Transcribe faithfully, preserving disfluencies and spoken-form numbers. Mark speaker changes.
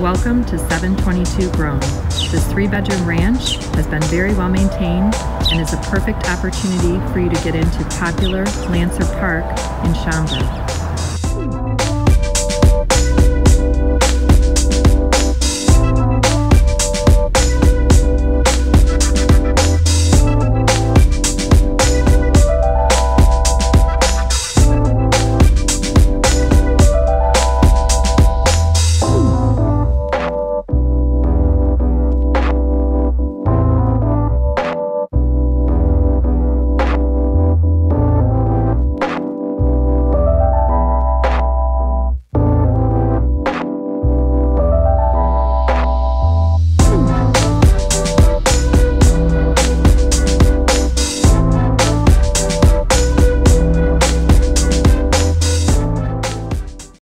Speaker 1: Welcome to seven twenty-two Groen. This three-bedroom ranch has been very well maintained and is a perfect opportunity for you to get into popular Lancer Park in Schaumburg.